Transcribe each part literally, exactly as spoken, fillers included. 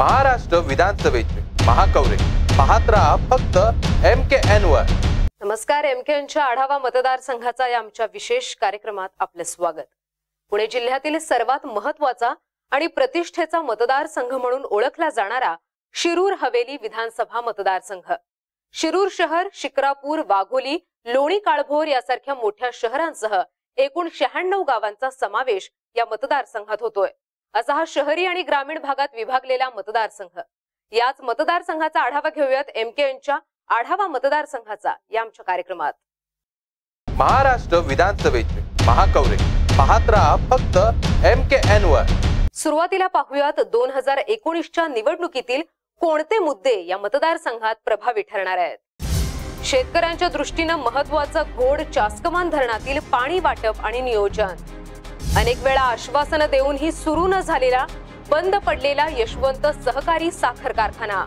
महाराष्ट्र विधानसभेचे महाकौरे पाहत रहा फक्त एम के एन वर। नमस्कार, एम के एनच्या आढावा मतदारसंघाचा या आमच्या विशेष कार्यक्रमात आपले स्वागत। पुणे जिल्ह्यातील सर्वात महत्त्वाचा आणि प्रतिष्ठेचा मतदारसंघ म्हणून ओळखला जाणारा शिरूर हवेली विधानसभा मतदारसंघ। शिरूर शहर, शिक्रापूर, वाघोली, लोणी काळभोर यासारख्या मोठ्या शहरांसह एकूण शहाण्णव गावांचा समावेश या मतदारसंघात होतोय। असा हा शहरी आणि ग्रामीण भागात विभागलेला मतदारसंघ। याच मतदारसंघाचा आढावा घेऊयात एम के एनच्या आढावा मतदारसंघाचा या आमच्या कार्यक्रमात। महाराष्ट्र विधानसभेचे महाकौरे पाहत रहा फक्त एम के एन वर। सुरुवातीला पाहूयात दोन हजार एकोणीसच्या निवडणुकीतील कोणते मुद्दे या मतदारसंघात प्रभावी ठरणार आहेत। शेतकऱ्यांच्या दृष्टीने महत्त्वाचं घोड चास्कमान धरणातील पाणी वाटप आणि नियोजन। अनेक वेळा आश्वासन देऊनही सुरू न झालेला बंद पडलेला यशवंत सहकारी साखर कारखाना।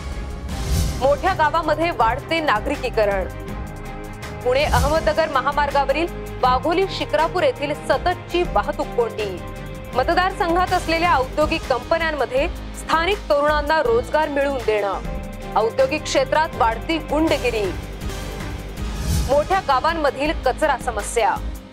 मोठ्या गावामध्ये वाढते नागरिकीकरण। पुणे अहमदनगर महामार्गावरील वाघोली शिक्रापूर येथील सततची वाहतूक कोंडी। मतदारसंघात असलेल्या औद्योगिक कंपन्यांमध्ये स्थानिक तरुणांना रोजगार मिळवून देणं। औद्योगिक क्षेत्रात वाढती गुंडगिरी। मोठ्या गावांमधील कचरा समस्या।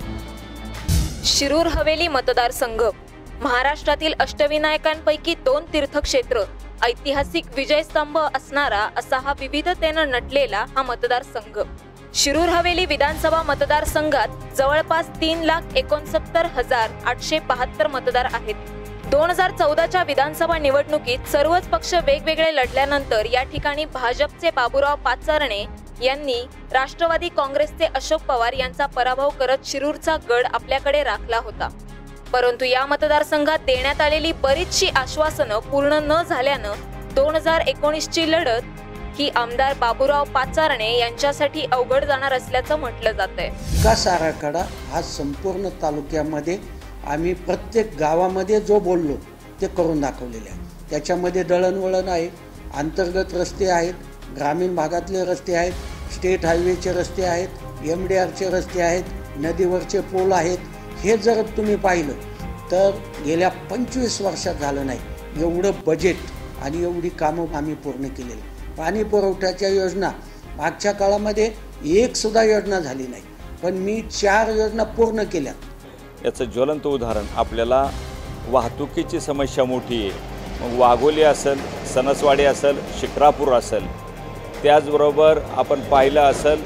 शिरूर हवेली मतदारसंघ महाराष्ट्रातील अष्टविनायकांपैकी दोन तीर्थक्षेत्र, ऐतिहासिक विजयस्तंभ असणारा असा हा विविधतेने नटलेला हा मतदारसंघ। शिरूर हवेली विधानसभा मतदारसंघात जवळपास तीन लाख एकोणसत्तर हजार आठशे बहात्तर मतदार आहेत। दोन हजार चौदाच्या विधानसभा निवडणुकीत सर्वच पक्ष वेगवेगळे लढल्यानंतर या ठिकाणी भाजपचे बाबूराव पाचारणे यांनी राष्ट्रवादी काँग्रेसचे अशोक पवार यांचा पराभव करत शिरूरचा गड आपल्याकडे राखला होता। परंतु या मतदारसंघात देण्यात आलेली बरीचशी आश्वासनं पूर्ण न झाल्यानं दोन हजार एकोणीस ची लढत ही आमदार बाबूराव पाचारणे यांच्यासाठी अवघड जाणार असल्याचं म्हटलं जातंय। विकास आराखडा हा संपूर्ण तालुक्यामध्ये आम्ही प्रत्येक गावामध्ये जो बोललो ते करून दाखवलेले आहे। त्याच्यामध्ये दळणवळण आहे, अंतर्गत रस्ते आहेत, ग्रामीण भागातले रस्ते आहेत, स्टेट हायवेचे रस्ते आहेत, एम डी आरचे रस्ते आहेत, नदीवरचे पूल आहेत। हे जर तुम्ही पाहिलं तर गेल्या पंचवीस वर्षात झालं नाही एवढं बजेट आणि एवढी कामं आम्ही पूर्ण केलेली। पाणी पुरवठ्याच्या योजना मागच्या काळामध्ये एक सुद्धा योजना झाली नाही, पण मी चार योजना पूर्ण केल्या। याचं ज्वलंत उदाहरण आपल्याला वाहतुकीची समस्या मोठी आहे। मग वाघोली असेल, सणसवाडी असेल, शिक्रापूर असेल, त्याचबरोबर आपण पाहिलं असेल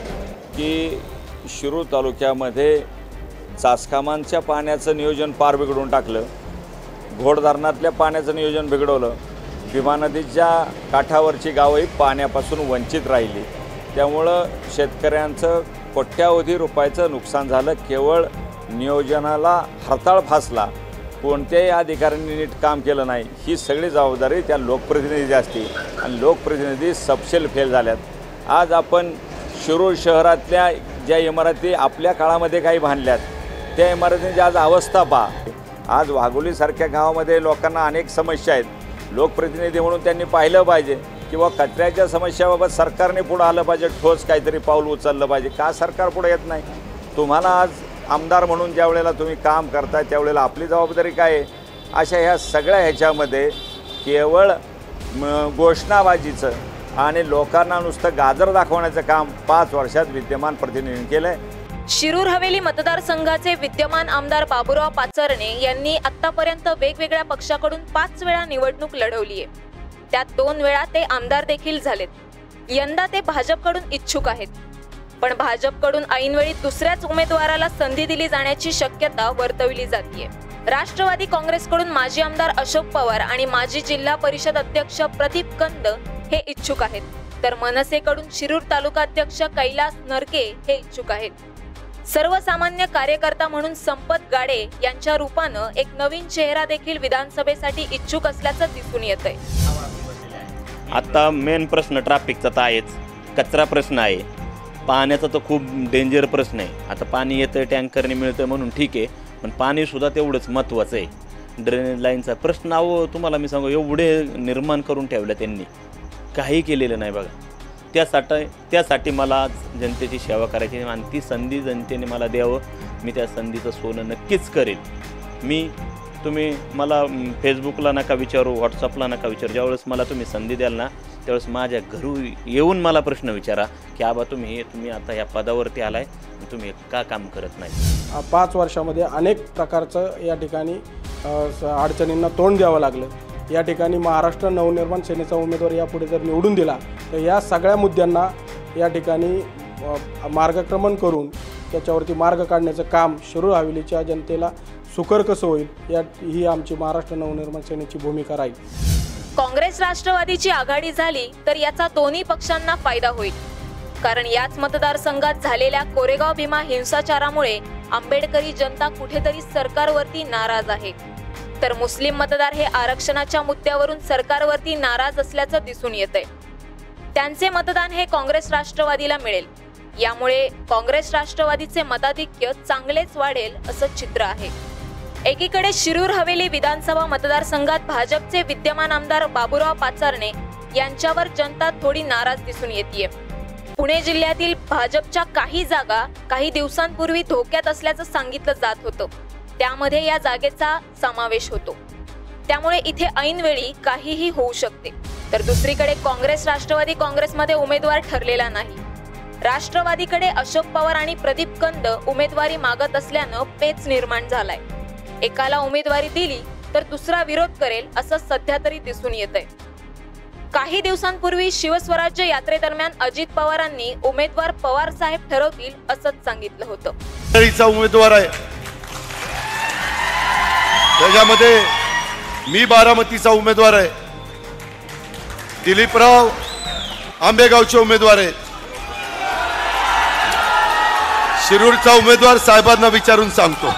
की शिरूर तालुक्यामध्ये चासकामांच्या पाण्याचं नियोजन पार बिघडून टाकलं, घोड धरणातल्या पाण्याचं नियोजन बिघडवलं, भीमा नदीच्या काठावरची गावंही पाण्यापासून वंचित राहिली। त्यामुळं शेतकऱ्यांचं कोट्यावधी रुपयाचं नुकसान झालं। केवळ नियोजनाला हरताळ फासला, कोणत्याही अधिकाऱ्यांनी नीट काम केलं नाही। ही सगळी जबाबदारी त्या लोकप्रतिनिधीची असते आणि लोकप्रतिनिधी सबशेल फेल झाल्यात। आज आपण शिरूर शहरातल्या ज्या इमारती आपल्या काळामध्ये काही बांधल्यात त्या इमारतींची आज अवस्था पहा। आज वाघोलीसारख्या गावामध्ये लोकांना अनेक समस्या आहेत। लोकप्रतिनिधी म्हणून त्यांनी पाहिलं पाहिजे किंवा कचऱ्याच्या समस्याबाबत सरकारने पुढे आलं पाहिजे, ठोस काहीतरी पाऊल उचललं पाहिजे। का सरकार पुढे येत नाही? तुम्हाला आज आमदार म्हणून ज्या वेळेला तुम्ही काम करता त्यावेळेला आपली जबाबदारी काय आहे? अशा ह्या सगळ्या ह्याच्यामध्ये केवळ घोषणाबाजीचं आणि लोकांना नुसतं गाजर दाखवण्याचं काम पाच वर्षात विद्यमान प्रतिनिधींनी केलंय। शिरूर हवेली मतदारसंघाचे विद्यमान आमदार बाबूराव पाचारणे यांनी आतापर्यंत वेगवेगळ्या पक्षाकडून पाच वेळा निवडणूक लढवली आहे। त्यात दोन वेळा ते आमदार देखील झालेत। यंदा ते भाजपकडून इच्छुक आहेत, पण भाजपकडून ऐनवेळी दुसऱ्याच उमेदवाराला संधी दिली जाण्याची शक्यता वर्तवली जाते। राष्ट्रवादी काँग्रेसकडून माजी आमदार अशोक पवार आणि माजी जिल्हा परिषद अध्यक्ष प्रदीप कंद हे इच्छुक आहेत, तर मनसेकडून शिरूर तालुकाध्यक्ष कैलास नरके हे इच्छुक आहेत। सर्वसामान्य कार्यकर्ता म्हणून संपत गाडे यांच्या रूपानं एक नवीन चेहरा देखील विधानसभेसाठी इच्छुक असल्याचं दिसून येतंय। आता मेन प्रश्न ट्रॅफिकचा तर आहेच, कचरा प्रश्न आहे, पाण्याचा तर खूप डेंजर प्रश्न आहे। आता पाणी येतं टँकरने मिळतं म्हणून ठीक आहे, पण पाणी सुद्धा तेवढंच महत्त्वाचं आहे। ड्रेनेज लाईनचा प्रश्न अहो तुम्हाला मी सांगू एवढे निर्माण करून ठेवलं त्यांनी, काही केलेलं नाही बघा। त्यासाठी त्यासाठी मला जनतेची सेवा करायची आणि ती संधी जनतेने मला द्यावं, मी त्या संधीचं सोनं नक्कीच करेन। मी तुम्ही मला म, फेसबुकला नका विचारू, व्हॉट्सअपला नका विचारू. ज्यावेळेस मला तुम्ही संधी द्याल ना त्यावेळेस माझ्या घरी येऊन मला प्रश्न विचारा की आबा तुम्ही तुम्ही आता या पदावरती आलाय, तुम्ही का काम करत नाही. पाच वर्षामध्ये अनेक प्रकारचं या ठिकाणी अडचणींना तोंड द्यावं लागलं. या ठिकाणी महाराष्ट्र नवनिर्माण सेनेचा उमेदवार यापुढे जर निवडून दिला तर या सगळ्या मुद्द्यांना या ठिकाणी मार्गक्रमण करून त्याच्यावरती मार्ग काढण्याचं काम शिरूर हवेलीच्या जनतेला सुकर कसं होईल या ही आमची महाराष्ट्र नवनिर्माण सेनेची भूमिका राहील. काँग्रेस राष्ट्रवादीची आघाडी झाली तर याचा दोन्ही पक्षांना फायदा होईल, कारण याच मतदारसंघात झालेल्या कोरेगाव भीमा हिंसाचारामुळे आंबेडकरी जनता कुठेतरी सरकारवरती नाराज आहे, तर मुस्लिम मतदार हे आरक्षणाच्या मुद्द्यावरून सरकारवरती नाराज असल्याचं दिसून येतंय. त्यांचे मतदान हे काँग्रेस राष्ट्रवादीला मिळेल, यामुळे काँग्रेस राष्ट्रवादीचे मताधिक्य चांगलेच वाढेल असं चित्र आहे. एकीकडे शिरूर हवेली विधानसभा मतदारसंघात भाजपचे विद्यमान आमदार बाबूराव पाचारणे यांच्यावर जनता थोडी नाराज दिसून येतेय. पुणे जिल्ह्यातील भाजपच्या काही जागा काही दिवसांपूर्वी धोक्यात असल्याचं सांगितलं जात होतं, त्यामध्ये या जागेचा समावेश होतो. त्यामुळे इथे ऐनवेळी काहीही होऊ शकते. तर दुसरीकडे काँग्रेस राष्ट्रवादी काँग्रेसमध्ये उमेदवार ठरलेला नाही. राष्ट्रवादीकडे अशोक पवार आणि प्रदीप कंद उमेदवारी मागत असल्यानं पेच निर्माण झालाय. एकाला उमेदवारी दिली तर दुसरा विरोध करेल असं सध्या तरी दिसून येतंय. काही दिवसांपूर्वी शिवस्वराज्य यात्रेदरम्यान अजित पवारांनी उमेदवार पवार साहेब ठरवतील असंच सांगितलं होतं. उमेदवार आहे त्याच्यामध्ये मी बारामतीचा उमेदवार आहे, दिलीपराव आंबेगावचे उमेदवार आहेत. शिरूरचा उमेदवार साहेबांना विचारून सांगतो.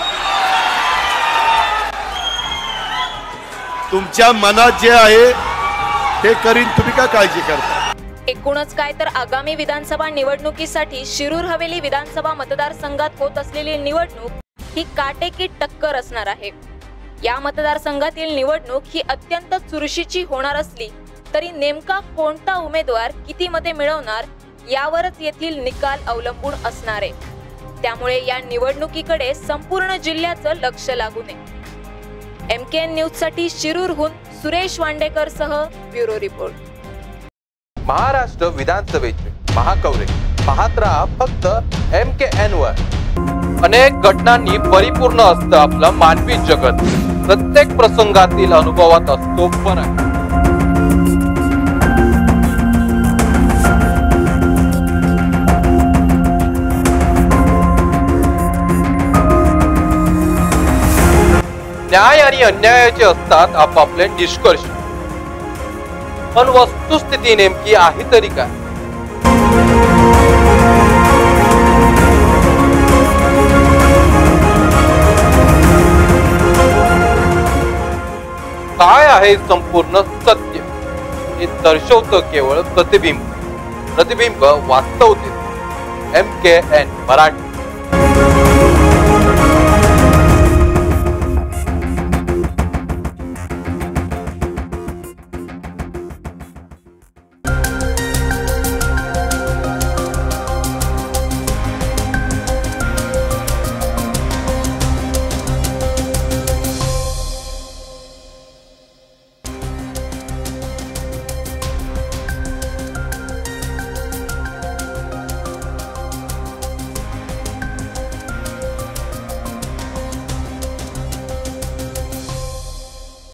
तुमच्या मनात जे आहे ते करीन, तुम्ही का काळजी करता. एकूणच काय तर आगामी विधानसभा निवडणुकीसाठी शिरूर हवेली विधानसभा मतदारसंघात होत असलेली निवडणूक ही काटेकी टक्कर असणार आहे. या मतदारसंघातील निवडणूक ही अत्यंत चुरशीची होणार असली तरी नेमका कोणता उमेदवार किती मते मिळवणार यावरच येथील निकाल अवलंबून असणार आहे. त्यामुळे या निवडणुकीकडे संपूर्ण जिल्ह्याचं लक्ष लागू नये. एम के एन न्यूज साठी शिरूरहून सुरेश वांडेकर सह ब्युरो रिपोर्ट. महाराष्ट्र विधानसभेचे महाकौरे पाहत राहा फक्त एम के एन वर. अनेक घटनांनी परिपूर्ण असतं आपलं मानवी जगत. प्रत्येक प्रसंगातील अनुभवात असतो फरक. न्याय आणि अन्यायाचे असतात आपापले निष्कर्ष, पण वस्तुस्थिती नेमकी आहे तरी काय. काय आहे संपूर्ण सत्य हे दर्शवतं केवळ प्रतिबिंब. प्रतिबिंब वास्तवतेत. M K N Marathi.